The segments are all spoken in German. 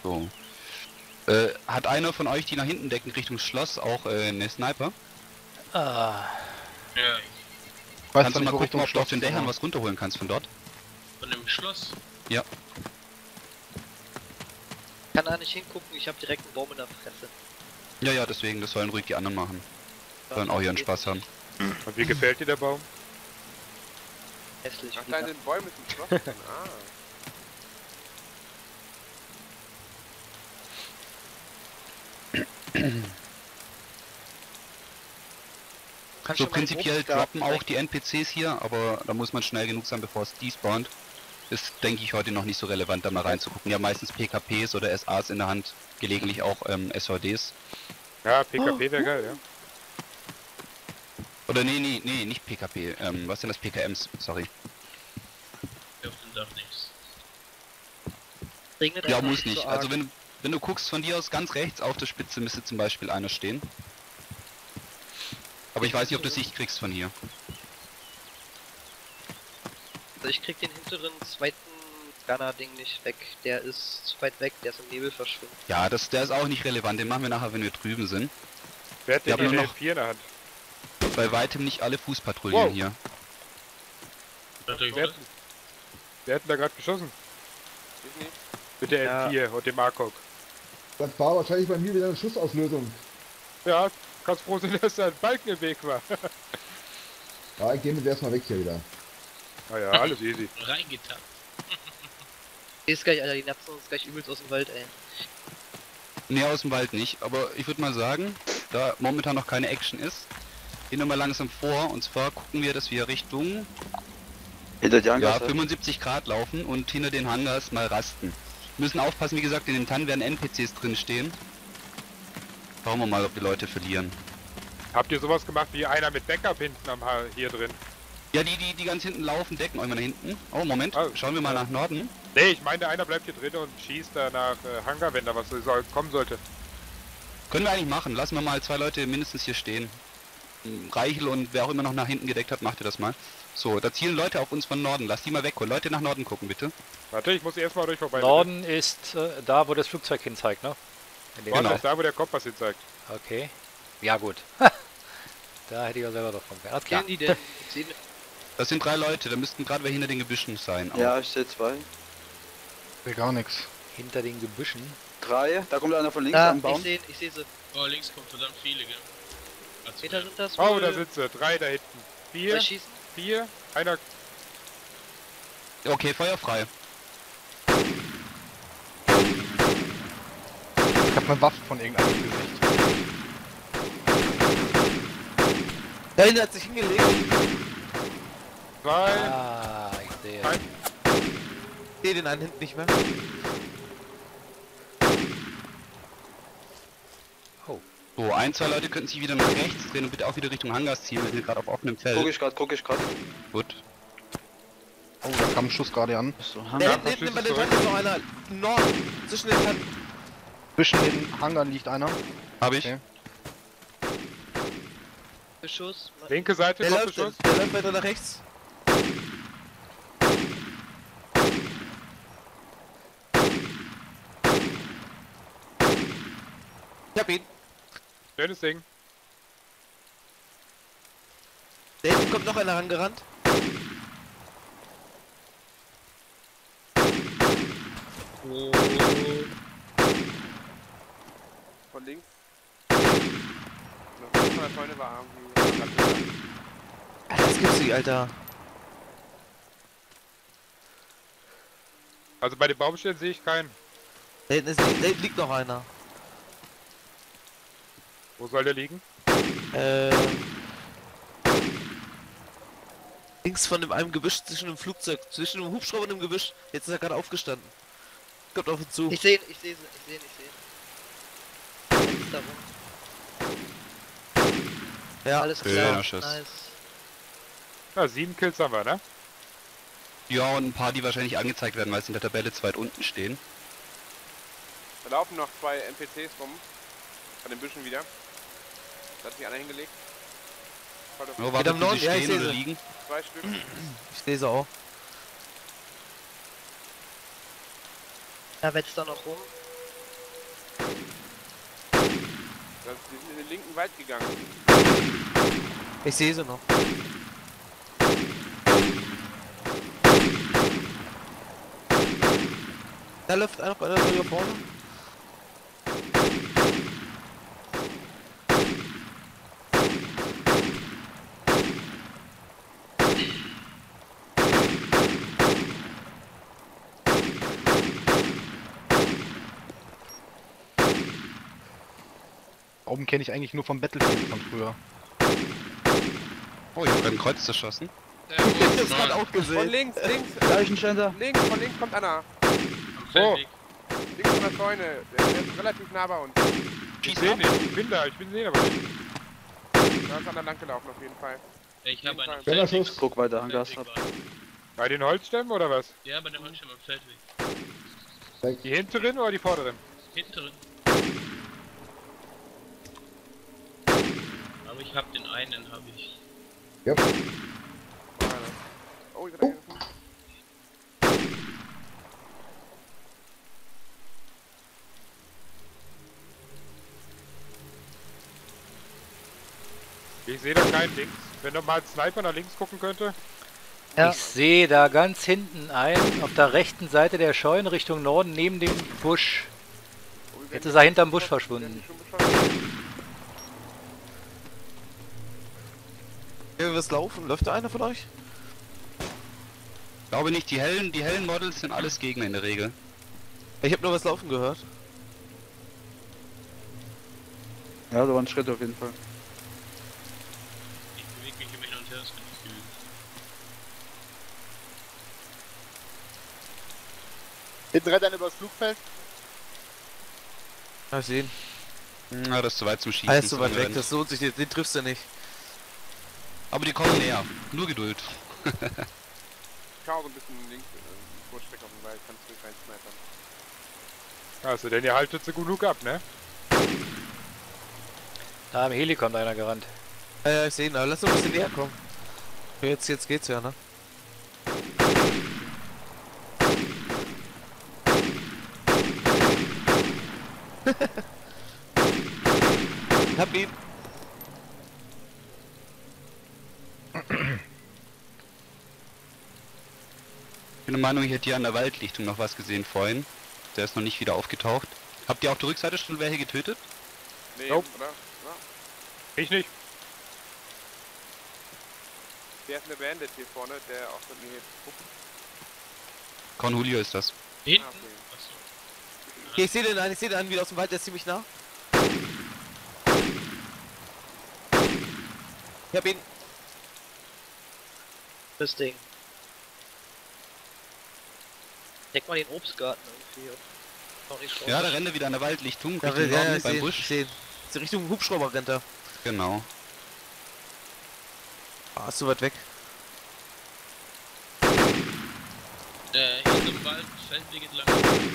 So. Hat einer von euch, die nach hinten decken, Richtung Schloss, auch eine Sniper? Ja. Kannst du mal gucken, ob du auf den Dächern was runterholen kannst von dort? Von dem Schloss? Ja. Ich kann da nicht hingucken, ich habe direkt einen Baum in der Fresse. Ja, ja, deswegen, das sollen ruhig die anderen machen. Sollen auch ihren Spaß haben. Und wie gefällt dir der Baum? Hässlich. Ach, da in den Bäumen ist ein Schloss drin. Ah. So prinzipiell droppen auch die NPCs hier, aber da muss man schnell genug sein, bevor es despawnt. Ist, denke ich, heute noch nicht so relevant, da mal reinzugucken. Ja, meistens PKPs oder SAs in der Hand, gelegentlich auch SVDs. Ja, PKP wäre geil, ja. Oder nee, nicht PKP, was sind das? PKMs, sorry. Auf dem Dach nichts. Regnet Ja, einfach muss so nicht. arg. Also wenn du guckst von dir aus ganz rechts auf der Spitze müsste zum Beispiel einer stehen. Aber ich weiß nicht, ob du Sicht kriegst von hier. Also ich krieg den hinteren zweiten Gunner-Ding nicht weg. Der ist zu weit weg, der ist im Nebel verschwunden. Ja, der ist auch nicht relevant, den machen wir nachher, wenn wir drüben sind. Wer hat Wir denn haben hier nur noch- 4 in der Hand? Bei weitem nicht alle Fußpatrouillen Wow. hier. Wer hat denn da gerade geschossen? Ich nicht. Mit der Ja. M4 und dem ARKOG. Das war wahrscheinlich bei mir wieder eine Schussauslösung. Ja, kannst froh sein, dass da ein Balken im Weg war. Ja, ich gehe mit erstmal weg hier wieder. Ah ja, alles easy. Reingetappt. Ist gleich, Alter, die natzen uns gleich übelst aus dem Wald, ey. Nee, aus dem Wald nicht, aber ich würde mal sagen, da momentan noch keine Action ist, gehen wir mal langsam vor, und zwar gucken wir, dass wir Richtung Hinter die Hangars. 75 Grad laufen und hinter den Hangars mal rasten. Müssen aufpassen, wie gesagt, in den Tannen werden NPCs drin stehen. Schauen wir mal, ob die Leute verlieren. Habt ihr sowas gemacht wie einer mit Backup hinten hier drin? Ja, die ganz hinten laufen, decken euch mal nach hinten. Oh, Moment, Oh. schauen wir mal nach Norden. Nee, ich meine, einer bleibt hier drin und schießt da nach Hangar, wenn da was kommen sollte. Können wir eigentlich machen, lassen wir mal 2 Leute mindestens hier stehen. Reichel und wer auch immer noch nach hinten gedeckt hat, macht ihr das mal. So, da zielen Leute auf uns von Norden, lasst die mal wegholen. Leute nach Norden gucken, bitte. Warte, ich muss erstmal durch vorbei. Norden ist da, wo das Flugzeug hin zeigt, ne? In dem Norden Genau. ist da, wo der Kompass hin zeigt. Okay. Ja, gut. Da hätte ich ja selber davon gehabt. Was kennen die denn? Ich seh, Das sind 3 Leute, da müssten gerade wer hinter den Gebüschen sein. auch. Ja, ich sehe 2. Will gar nichts. Hinter den Gebüschen. 3, da kommt einer von links da, am Baum. ich seh sie. Oh, links kommt verdammt viele, gell? Also, Meter sind das Oh, wohl. da sind sie. 3 da hinten. 4, Soll ich schießen? 4, einer. Okay, Feuer frei. Ich hab eine Waffe von irgendeinem im Gesicht. Da hinten hat sich hingelegt. 2, Ah, ich sehe. Nein. Ich sehe den einen hinten nicht mehr. So, 1, 2 Leute könnten sich wieder nach rechts drehen und bitte auch wieder Richtung Hangars ziehen. Wir sind gerade auf offenem Feld. Guck ich grad. Gut. Oh, da kam ein Schuss gerade an. So, Da Hangar. hinten bei den Tannen ist noch einer. Im Norden. Zwischen den Tannen. Zwischen den Hangern liegt einer. Habe ich. Okay. Beschuss. linke Seite Der kommt läuft, Beschuss. der läuft weiter nach rechts. Ich hab ihn. Schönes Ding. Da hinten kommt noch einer rangerannt. Von links. Noch von der Freunde war irgendwie. Das gibt's nicht, Alter. Also bei den Baumstellen sehe ich keinen. Da hinten liegt noch einer. Wo soll der liegen? Links von einem Gebüsch zwischen dem Flugzeug, zwischen dem Hubschrauber und dem Gebüsch. Jetzt ist er gerade aufgestanden. Kommt auf uns zu. Ich seh sie. Jetzt da rum. Ja, Alles Schöner klar. Schuss. Nice. Ja, 7 Kills haben wir, ne? Ja, und ein paar, die wahrscheinlich angezeigt werden, weil sie in der Tabelle zu weit unten stehen. Da laufen noch 2 NPCs rum. Von den Büschen wieder. Da hat sich einer hingelegt. Nur warte, am bis Norden, sie ja, ich stehen seh oder sie. liegen. 2 Stück. ich lese auch. Da wetzt da noch rum. Die sind in den linken Wald gegangen. Ich sehe sie noch. Da läuft einer hier vorne. Oben kenne ich eigentlich nur vom Battlefield von früher. Oh, ich hab ein Kreuz zerschossen. Das hat auch Von gesehen. links, Leichenständer. von links kommt einer. Am Feldweg. Links von der Scheune. Der ist relativ nah bei uns. Ich sehe nicht, ich bin da, ich bin sehen aber nicht. Da ist einer lang gelaufen auf jeden Fall. Ich habe einen am Schneller Feldweg. Schuss. Guck weiter, Feldweg Hangas ab. war- Bei den Holzstämmen oder was? Ja, bei dem Holzschirm am Feldweg. Weg. Die hinteren oder die vorderen? Hinten drin. Aber ich hab den einen, habe ich. Yep. Oh, ich bin da hinten. Ich sehe da keinen links. Wenn doch mal ein Sniper nach links gucken könnte. Ja. Ich sehe da ganz hinten einen, auf der rechten Seite der Scheune Richtung Norden, neben dem Busch. Oh, wir Jetzt werden ist er hinterm Busch schon- verschwunden. schon beschossen. Wenn wir was laufen, läuft da einer von euch? Ich glaube nicht, die hellen Models sind alles Gegner in der Regel. Ich habe nur was laufen gehört. Ja, da war ein Schritt auf jeden Fall. Ich bewege mich immer hin und her, das kann ich fühlen. Hinten rennt einer übers Flugfeld. Mal sehen. Na, das ist zu weit zum Schießen. Er ist so weit weg, ungerannt. das lohnt sich, den triffst du nicht. Aber die kommen näher. Nur Geduld. Ich schau so ein bisschen links, Kurzstreck auf den Wald, kannst du rein snipern. Also, denn ihr haltet sie genug ab, ne? Da am Heli kommt einer gerannt. Ja, ich sehe ihn, aber lass uns ein bisschen näher kommen. Jetzt geht's ja, ne? Hab ihn. Ich bin der Meinung, ich hätte hier an der Waldlichtung noch was gesehen vorhin. Der ist noch nicht wieder aufgetaucht. Habt ihr auf der Rückseite schon welche getötet? Nee, Nope. oder? Ja. Ich nicht. Der ist eine Bandit hier vorne, der auch mit mir jetzt guckt. Cornulio ist das. Hinten? Ah, okay. Achso. Okay, ich sehe den einen wieder aus dem Wald, der ist ziemlich nah. Ich hab ihn. Das Ding. Deck mal den Obstgarten irgendwie. Noch nicht Ja, da rennt er wieder an der Waldlichtung. Ja, Richtung ja, Norden ich beim seh, Busch. ich seh. Die Richtung Hubschrauber rennt er. Genau. Ah, ist so weit weg. Hinterm Wald, Feldweg entlang.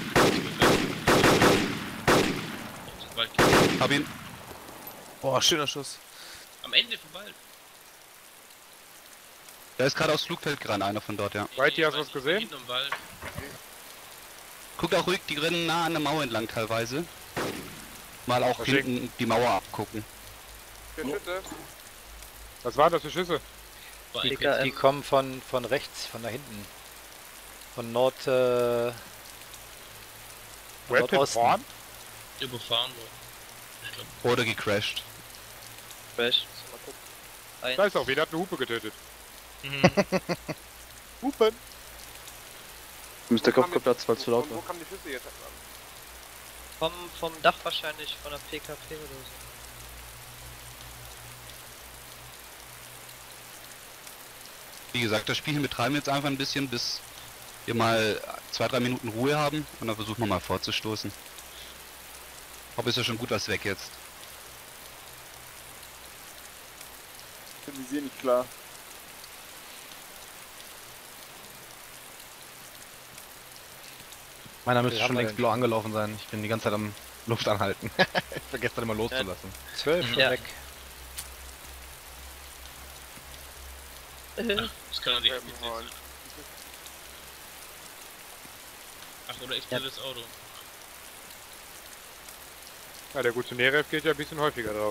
Auf den Wald. Hab ihn. Boah, schöner Schuss. Am Ende vom Wald. Der ist gerade aufs Flugfeld gerannt, einer von dort, ja. Whitey, hast du weiß was nicht, gesehen? Hinterm Wald. Guckt auch ruhig, die rennen nah an der Mauer entlang teilweise. Mal auch Verschickt. hinten die Mauer abgucken. Der Schütte. Was waren das für Schüsse? War Die, ein PKM. die kommen von rechts, von da hinten. Von von Weapon Nordosten. Horn? überfahren worden. Ich glaube. Oder gecrashed. Crash. Mal gucken. Da ist auch wieder, hat eine Hupe getötet. Hupen! Müsste der Kopf geplatzt, weil es zu laut Wo war. kamen die Schüsse jetzt an? Vom Dach wahrscheinlich, von der PKP oder so. Wie gesagt, das Spiel betreiben wir jetzt einfach ein bisschen, bis wir mal 2-3 Minuten Ruhe haben und dann versuchen wir mal vorzustoßen. Aber ist ja schon gut was weg jetzt. Visier nicht klar. Meiner müsste Wie schon haben wir längst denn? blau angelaufen sein. Ich bin die ganze Zeit am Luft anhalten. Ich vergesse dann immer loszulassen. 12 schon Ja. weg. Das kann er nicht Weapon Horn. mitnehmen. Ach, oder explodiert das Auto. Ja, der gute Nerev geht ja ein bisschen häufiger drauf.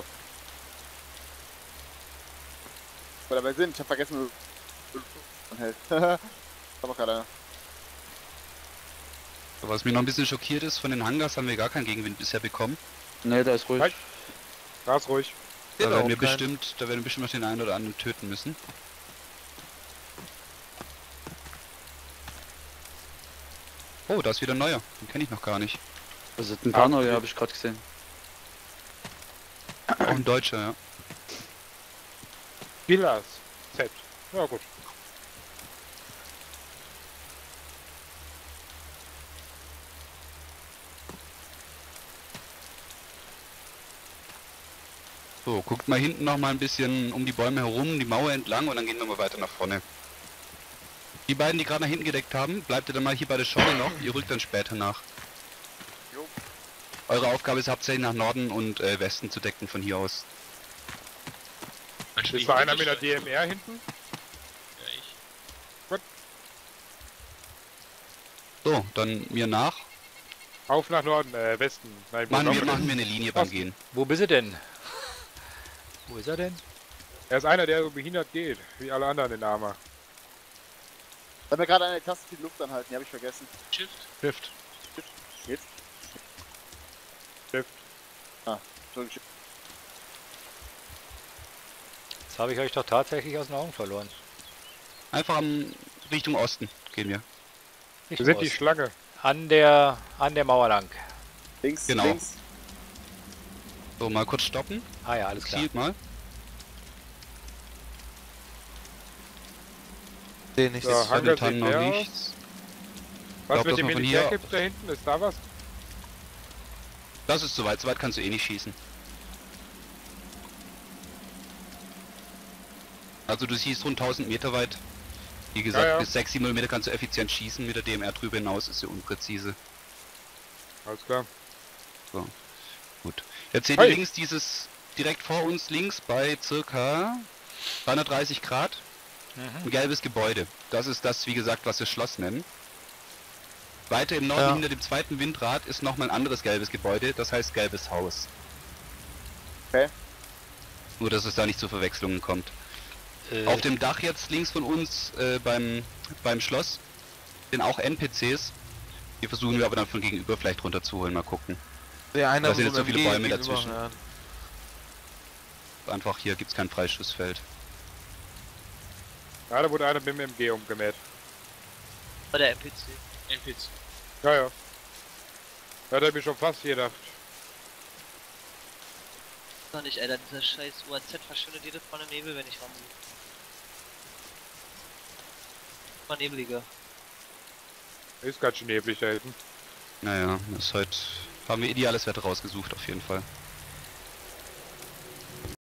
Wo wir dabei sind, ich hab vergessen, und hält. Aber gerade. Was mich noch ein bisschen schockiert ist, von den Hangars haben wir gar keinen Gegenwind bisher bekommen. Ne, da ist ruhig. Halt. Da ist ruhig. Da werden wir bestimmt noch den einen oder anderen töten müssen. Oh, da ist wieder ein neuer. Den kenne ich noch gar nicht. Also ein paar neue habe ich gerade gesehen. Auch ein Deutscher, ja. Villas. Z. Ja gut. So, guckt mal hinten noch mal ein bisschen um die Bäume herum, die Mauer entlang und dann gehen wir mal weiter nach vorne. Die beiden, die gerade nach hinten gedeckt haben, bleibt ihr dann mal hier bei der Scheune noch, ihr rückt dann später nach. Jo. Eure Aufgabe ist hauptsächlich nach Norden und Westen zu decken von hier aus. Ist da einer mit der DMR hinten? Ja, ich. So, dann mir nach. Auf nach Norden, Westen. Nein, Machen wir eine Linie beim Gehen. Wo bist du denn? Wo ist er denn? Er ist einer, der so behindert geht, wie alle anderen in Arma. Da hat mir gerade eine Taste die Luft anhalten, die habe ich vergessen. Shift. Shift. Jetzt? Shift. Entschuldigung. Jetzt habe ich euch doch tatsächlich aus den Augen verloren. Einfach Richtung Osten gehen wir. Wir sind die Schlange. An der Mauer lang. Links, Genau. links. So, mal kurz stoppen. Ah ja, alles klar. Zielt mal. Den nicht. So, Bei den Hangar Tannen sieht noch leer aus. nichts. Was glaub, mit dass dem man von Militär hier- gibt da hinten? Ist da was? Das ist soweit, soweit kannst du eh nicht schießen. Also du siehst rund 1000 Meter weit. Wie gesagt, Ja, ja. bis 6-7 mm kannst du effizient schießen, mit der DMR drüber hinaus ist sie unpräzise. Alles klar. Gut. Jetzt seht Hey. ihr links dieses, direkt vor uns links bei circa 330 Grad, ein gelbes Gebäude. Das ist das, wie gesagt, was wir Schloss nennen. Weiter im Norden Ja. hinter dem zweiten Windrad ist nochmal ein anderes gelbes Gebäude, das heißt gelbes Haus. Okay. Nur, dass es da nicht zu Verwechslungen kommt. Auf dem Dach jetzt links von uns beim Schloss sind auch NPCs. Die versuchen wir aber dann von gegenüber vielleicht runterzuholen, mal gucken. Der eine Da sind jetzt so MG viele Bäume gegenüber, dazwischen. ja. Einfach hier gibt es kein Freischussfeld. Ja, da wurde einer mit dem MG umgemäht. Bei der NPC. NPC. Ja, ja. Da hat er mir schon fast gedacht. Noch nicht, Alter, dieser scheiß UAZ verschwindet jede Fall im Nebel, wenn ich ran bin. Mal nebeliger. Ist ganz schön neblig da hinten. Naja, das ist heute, haben wir ideales Wetter rausgesucht auf jeden Fall.